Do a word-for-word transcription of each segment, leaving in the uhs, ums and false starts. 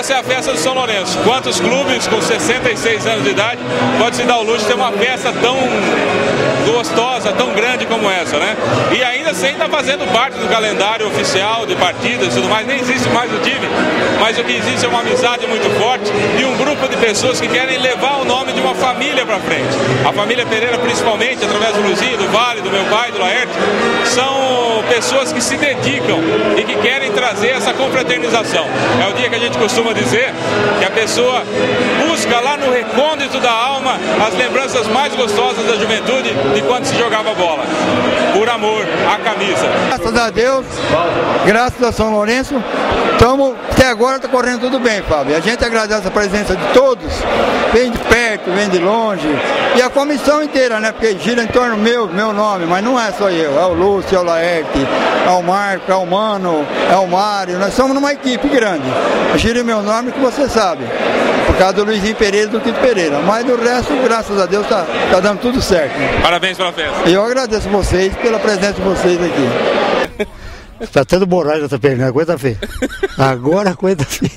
Essa é a festa do São Lourenço. Quantos clubes com sessenta e seis anos de idade pode se dar o luxo de ter uma festa tão gostosa, tão grande como essa, né? E ainda sem estar fazendo parte do calendário oficial de partidas e tudo mais, nem existe mais o time, mas o que existe é uma amizade muito forte e um grupo de pessoas que querem levar o nome de uma família para frente. A família Pereira, principalmente, através do Luizinho, do Vale, do meu pai, do Laerte, são pessoas que se dedicam e que querem trazer essa confraternização. É o dia que a gente costuma dizer que a pessoa busca lá no recôndito da alma as lembranças mais gostosas da juventude de quando se jogava bola. Por amor à camisa. Graças a Deus, graças a São Lourenço, estamos, até agora está correndo tudo bem, Fábio. A gente agradece a presença de todos, vem de perto, vem de longe, e a comissão inteira, né? Porque gira em torno do meu, meu nome, mas não é só eu, é o Lúcio, é o Laerte, é o Marco, é o Mano, é o Mário, nós somos numa equipe grande. Gira em meu nome que você sabe, por causa do Luizinho Pereira e do Quito Pereira, mas do resto, graças a Deus, está tá dando tudo certo. Né? Parabéns pela festa. E eu agradeço vocês pela presença de vocês aqui. Tá tendo borracha nessa perna, aguenta feio. Agora aguenta feio.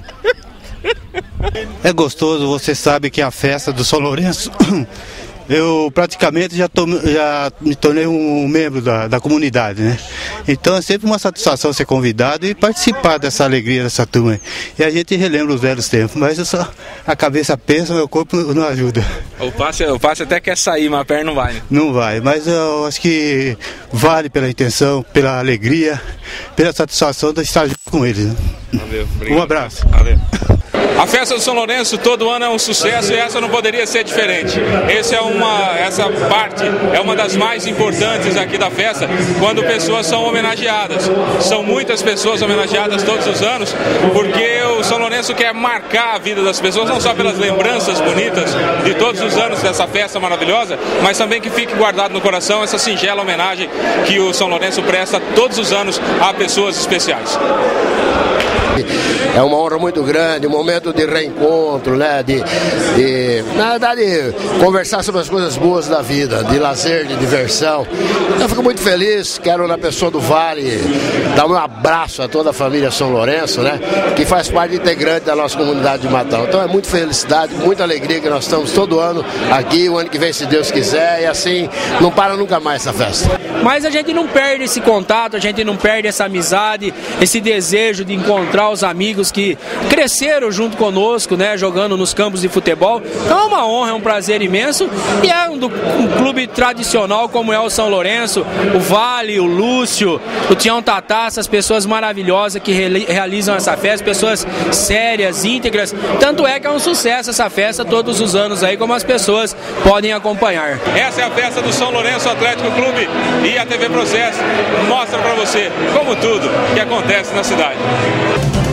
É gostoso, você sabe que a festa do São Lourenço, eu praticamente já, tô, já me tornei um membro da, da comunidade, né? Então é sempre uma satisfação ser convidado e participar dessa alegria dessa turma. E a gente relembra os velhos tempos, mas eu só, a cabeça pensa, meu corpo não ajuda. O passe, o passe até quer sair, mas a perna não vai, né? Não vai, mas eu acho que vale pela intenção, pela alegria, pela satisfação de estar junto com eles. Né? Valeu, obrigado. Um abraço. Valeu. A festa do São Lourenço todo ano é um sucesso e essa não poderia ser diferente. Esse é uma, essa parte é uma das mais importantes aqui da festa, quando pessoas são homenageadas. São muitas pessoas homenageadas todos os anos, porque o São Lourenço quer marcar a vida das pessoas, não só pelas lembranças bonitas de todos os anos dessa festa maravilhosa, mas também que fique guardado no coração essa singela homenagem que o São Lourenço presta todos os anos a pessoas especiais. É uma honra muito grande, um momento de reencontro, né? de, de, na verdade, conversar sobre as coisas boas da vida, de lazer, de diversão. Eu fico muito feliz, quero na pessoa do Vale dar um abraço a toda a família São Lourenço, né? Que faz parte integrante da nossa comunidade de Matão. Então é muita felicidade, muita alegria que nós estamos todo ano aqui, o ano que vem, se Deus quiser, e assim não para nunca mais essa festa. Mas a gente não perde esse contato, a gente não perde essa amizade, esse desejo de encontrar os amigos que cresceram junto conosco, né, jogando nos campos de futebol. Então é uma honra, é um prazer imenso e é um, um clube tradicional como é o São Lourenço, o Vale, o Lúcio, o Tião Tatá, essas pessoas maravilhosas que re realizam essa festa, pessoas sérias, íntegras. Tanto é que é um sucesso essa festa todos os anos aí, como as pessoas podem acompanhar. Essa é a festa do São Lourenço Atlético Clube e a T V Processo mostra para você como tudo que acontece na cidade.